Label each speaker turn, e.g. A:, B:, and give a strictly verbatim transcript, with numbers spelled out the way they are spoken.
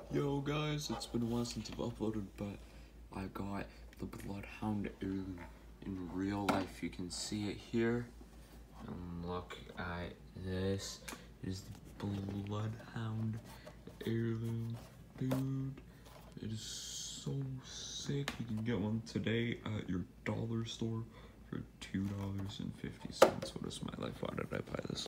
A: Yo guys, it's been a while since I've uploaded, but I got the bloodhound heirloom in real life. You can see it here. And look at this. It is the bloodhound heirloom, dude. It is so sick. You can get one today at your dollar store for two dollars and fifty cents. What is my life? Why did I buy this?